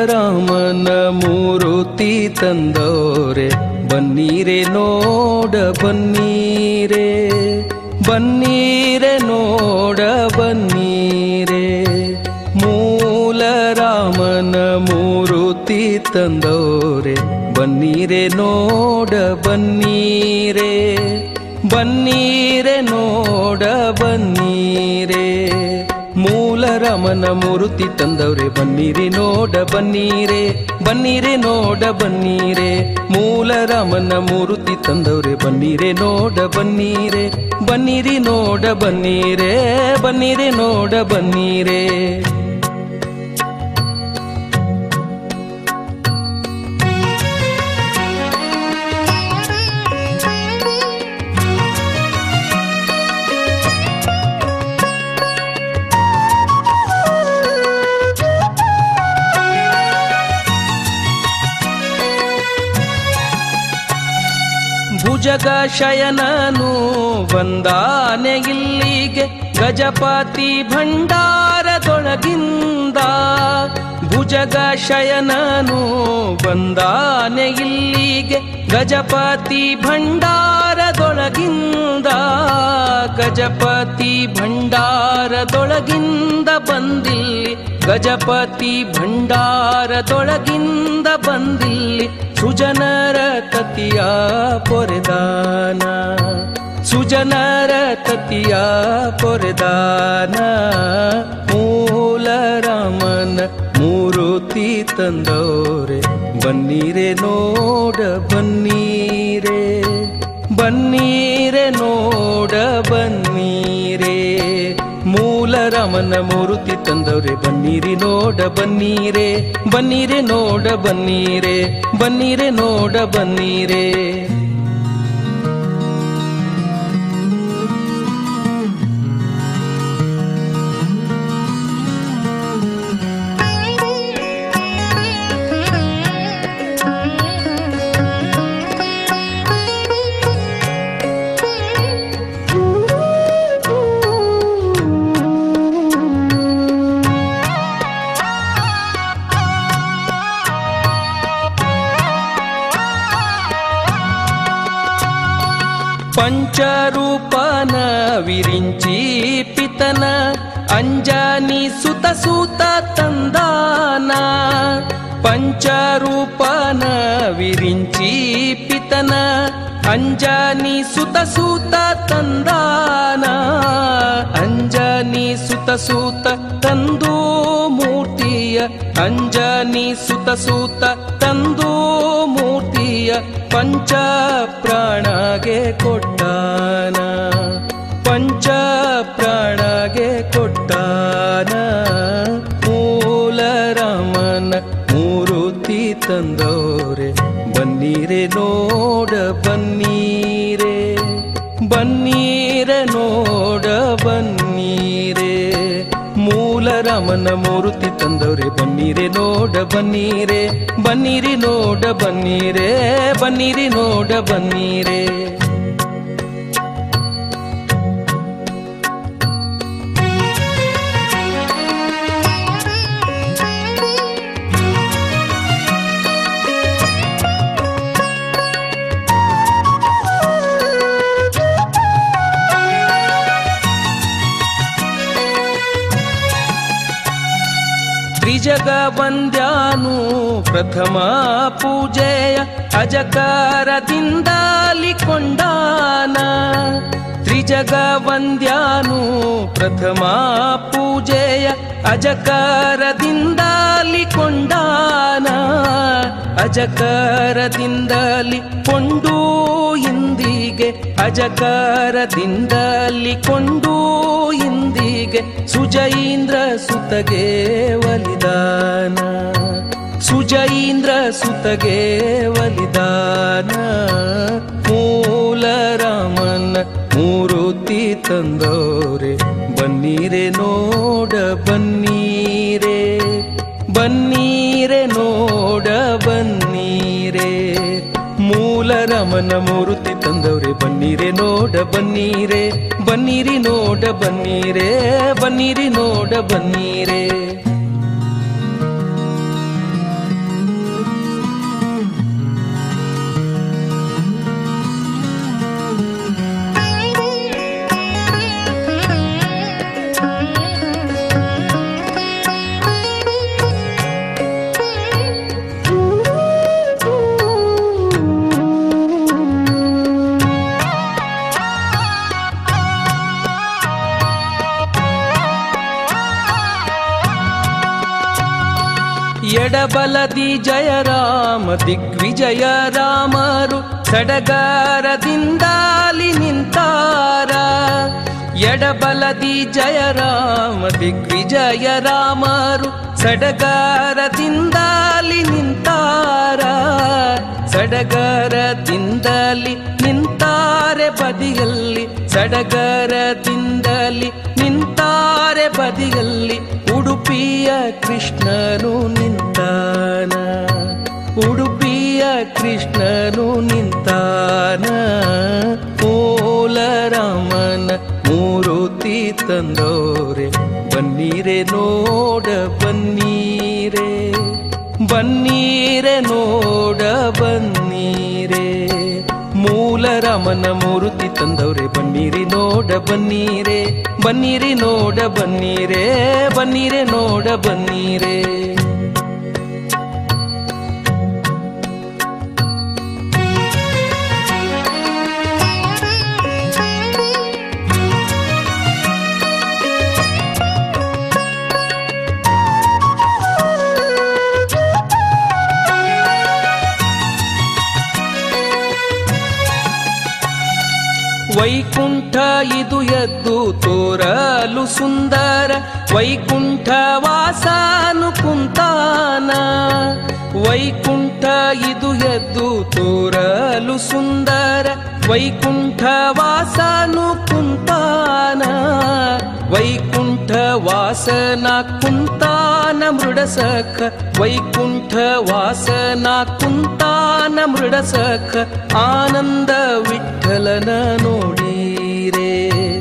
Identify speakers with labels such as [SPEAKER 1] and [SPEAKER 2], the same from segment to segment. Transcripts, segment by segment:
[SPEAKER 1] ರಾಮನ ಮೂರುತಿ ತಂದೋರೆ ಬನ್ನೀರೆ ನೋಡ ಬನ್ನೀರೆ, ಬನ್ನೀರೆ ನೋಡ ಬನ್ನೀರೆ. ಮೂಲ ರಾಮನ ಮೂರುತಿ ತಂದೋರೆ ಬನ್ನೀರೆ ನೋಡ ಬನ್ನೀರೆ, ಬನ್ನೀರೆ ನೋಡ ಬನ್ನೀರೆ. ಮೂಲ ರಾಮನ ಮೂರುತಿ ತಂದವ್ರೆ ಬನ್ನೀರೆ ನೋಡ ಬನ್ನೀರೆ, ಬನ್ನೀರೆ ನೋಡ ಬನ್ನೀರೆ. ಮೂಲ ರಾಮನ ಮೂರುತಿ ತಂದವ್ರೆ ಬನ್ನೀರೆ ನೋಡ ಬನ್ನೀರೆ, ಬನ್ನೀರೆ ನೋಡ ಬನ್ನೀರೆ, ಬನ್ನೀರೆ ನೋಡ ಬನ್ನೀರೆ. ಭುಜಗ ಶಯನನು ಬಂದಾನೆ ಇಲ್ಲಿಗೆ ಗಜಪತಿ ಭಂಡಾರದೊಳಗಿಂದ. ಭುಜಗ ಶಯನನು ಬಂದಾನೆ ಇಲ್ಲಿಗೆ ಗಜಪತಿ ಭಂಡಾರದೊಳಗಿಂದ. ಗಜಪತಿ ಭಂಡಾರದೊಳಗಿಂದ ಬಂದಿಲ್ಲಿ, ಗಜಪತಿ ಭಂಡಾರದೊಳಗಿಂದ ಬಂದಿಲ್ಲಿ. ಸುಜನರ ತತಿಯ ಪೊರೆದಾನ, ಸುಜನರ ತತಿಯ ಪೊರೆದಾನ. ಮೂಲ ರಾಮನ ಮೂರುತಿ ತಂದೋರೆ ಬನ್ನೀರೆ ನೋಡ ಬನ್ನೀರೆ, ಬನ್ನೀರೆ ನೋಡ ಬನ್ನೀರೆ. ಮೂಲ ರಾಮನ ಮೂರುತಿ ತಂದವ್ರೆ ಬನ್ನೀರೆ ನೋಡ ಬನ್ನೀರೆ, ಬನ್ನೀರೆ ನೋಡ ಬನ್ನೀರೆ, ಬನ್ನೀರೆ ನೋಡ ಬನ್ನೀರೆ. ಪಂಚರೂಪನ ವಿರಿಂಚಿ ಪಿತನ ಅಂಜನಿ ಸುತ ಸೂತ ತಂದಾನ. ಪಂಚರೂಪನ ವಿರಿಂಚಿ ಪಿತನ ಅಂಜನಿ ಸುತ ಸೂತ ತಂದಾನ. ಅಂಜನಿ ಸುತ ಸೂತ ತಂದು ಮೂರ್ತಿಯ, ಅಂಜನಿ ಸುತ ಸೂತ ತಂದು ಮೂರ್ತಿಯ. ಪಂಚ ಪ್ರಾಣಗೆ ಕೊಟ್ಟಾನ, ಪಂಚ ಪ್ರಾಣಗೆ ಕೊಟ್ಟಾನ. ಮೂಲ ರಾಮನ ಮೂರುತಿ ತಂದೋರೆ ಬನ್ನೀರೆ ನೋಡ ಬನ್ನೀರೆ, ಬನ್ನೀರೆ ನೋಡ ಬನ್ನೀರೆ. ಮೂಲ ರಾಮನ ಮೂರುತಿ ತಂದವ್ರೆ ಬನ್ನೀರೆ ನೋಡ ಬನ್ನೀರೆ, ಬನ್ನೀರೆ ನೋಡ ಬನ್ನೀರೆ, ಬನ್ನೀರೆ ನೋಡ ಬನ್ನೀರೆ. ತ್ರಿಜಗ ವಂದ್ಯಾನು ಪ್ರಥಮ ಪೂಜೆಯ ಅಜಕಾರದಿಂದಲಿ ಕೊಂಡಾನ. ತ್ರಿಜಗ ವಂದ್ಯಾನು ಪ್ರಥಮ ಪೂಜೆಯ ಅಜಕಾರದಿಂದಲಿ ಕೊಂಡಾನ. ಅಜಕಾರದಿಂದಲಿ ಕೊಂಡು ಇಂದಿಗೆ, ಅಜಕಾರದಿಂದಲಿ ಕೊಂಡು ಇಂದಿಗೆ. ಸುಜೈಂದ್ರ ಸುತಗೆ ಒಲಿದಾನ, ಸುಜೈಂದ್ರ ಸುತಗೆ ಒಲಿದಾನ. ಮೂಲ ರಾಮನ ಮೂರುತಿ ತಂದೋರೆ ಬನ್ನೀರೆ ನೋಡ ಬನ್ನೀರೆ, ಬನ್ನೀರೆ ನೋಡ ಬನ್ನೀರೆ. ಮೂಲ ರಾಮನ ಮೂರುತಿ ತಂದವ್ರೆ ಬನ್ನೀರೆ ನೋಡ ಬನ್ನೀರೆ, ಬನ್ನೀರೆ ನೋಡ ಬನ್ನೀರೆ, ಬನ್ನೀರೆ ನೋಡ ಬನ್ನೀರೆ. ಎಡಬಲದಿ ಜಯ ರಾಮ ದಿಗ್ವಿಜಯ ರಾಮರು ಸಡಗರದಿಂದಾಲಿ ನಿಂತಾರ. ಎಡಬಲದಿ ಜಯ ರಾಮ ದಿಗ್ವಿಜಯ ರಾಮರು ಸಡಗರದಿಂದಾಲಿ ನಿಂತಾರ. ಸಡಗರದಿಂದಲಿ ನಿಂತಾರೆ ಬದಿಯಲ್ಲಿ, ಸಡಗರದಿಂದಲಿ ನಿಂತಾರೆ ಬದಿಯಲ್ಲಿ. ಉಡುಪಿಯ ಕೃಷ್ಣನು ನಿಂತಾನ, ಉಡುಪಿಯ ಕೃಷ್ಣನು ನಿಂತಾನ. ಮೂಲ ರಾಮನ ಮೂರುತಿ ತಂದೋರೆ ಬನ್ನೀರೆ ನೋಡ ಬನ್ನೀರೆ, ಬನ್ನೀರೆ ನೋಡ ಬನ್ನೀರೆ. ಮೂಲ ರಾಮನ ಮೂರುತಿ ತಂದವ್ರೆ ಬನ್ನೀರಿ ನೋಡ ಬನ್ನೀರೆ, ಬನ್ನೀರಿ ನೋಡ ಬನ್ನೀರೆ, ಬನ್ನೀರೆ ನೋಡ ಬನ್ನೀರೆ. ವೈಕುಂಠ ಇದು ಎದ್ದು ತೋರಲು ಸುಂದರ, ವೈಕುಂಠ ವಾಸನು ಕುಂತಾನ. ವೈಕುಂಠ ಇದು ಎದ್ದು ತೋರಲು ಸುಂದರ, ವೈಕುಂಠ ವಾಸನು ಕುಂತಾನ. ವೈಕುಂಠ ವಾಸನ ಕುಂತಾನ ಮೃಡಸಖ, ವೈಕುಂಠ ವಾಸನ ಕುಂತಾನ ಮೃಡಸಖ. ಆನಂದ ವಿಠಲನ ನೋಡೀರೆ,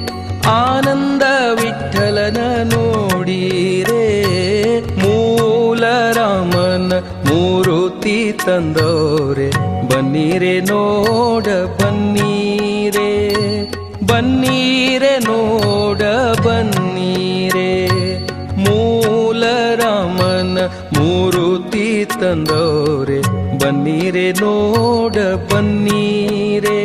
[SPEAKER 1] ಆನಂದ ವಿಠಲನ ನೋಡೀರೆ. ಮೂಲ ರಾಮನ ಮೂರುತಿ ತಂದೋರೆ ಬನ್ನೀರೆ ನೋಡ ಬನ್ನೀರೆ, ಬನ್ನೀರೆ ನೋಡ ಬನ್ನೀರೆ. ಮೂಲ ರಾಮನ ಮೂರುತಿ ತಂದೋರೆ ಬನ್ನೀರೆ ನೋಡ ಬನ್ನೀರೆ,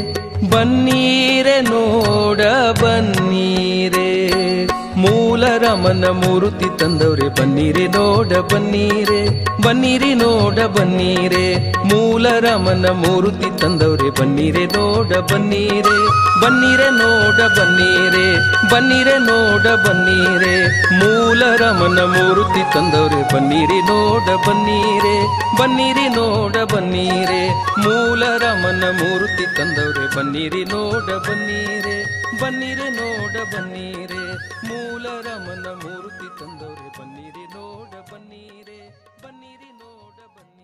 [SPEAKER 1] ಬನ್ನೀರೆ ನೋಡ ಬನ್ನೀರೆ. ಮೂಲ ರಾಮನ ಮೂರುತಿ ತಂದವ್ರೆ ಬನ್ನೀರೆ ನೋಡ ಬನ್ನೀರೆ, ಬನ್ನೀರಿ ನೋಡ ಬನ್ನೀರೆ. ಮೂಲ ರಾಮನ ಮೂರುತಿ ತಂದವ್ರೆ ಬನ್ನೀರೆ ನೋಡ ಬನ್ನೀರೆ, ಬನ್ನೀರೆ ನೋಡ ಬನ್ನೀರೆ, ಬನ್ನೀರೆ ನೋಡ ಬನ್ನೀರೆ. ಮೂಲ ರಾಮನ ಮೂರುತಿ ತಂದವ್ರೆ ಬನ್ನೀರಿ ನೋಡ ಬನ್ನೀರೆ, ಬನ್ನೀರಿ ನೋಡ ಬನ್ನೀರೆ. ಮೂಲ ರಾಮನ ಮೂರುತಿ ತಂದವ್ರೆ ಬನ್ನೀರಿ ನೋಡ ಬನ್ನೀರೆ, ಬನ್ನೀರೆ ನೋಡ ಬನ್ನೀರೆ. ಮೂಲ ರಾಮನ ಮೂರುತಿ ತಂದವ್ರೆ ಬನ್ನೀರಿ ನೋಡ ಬನ್ನೀರೆ, ಬನ್ನೀರಿ ನೋಡ ಬನ್ನೀರೆ.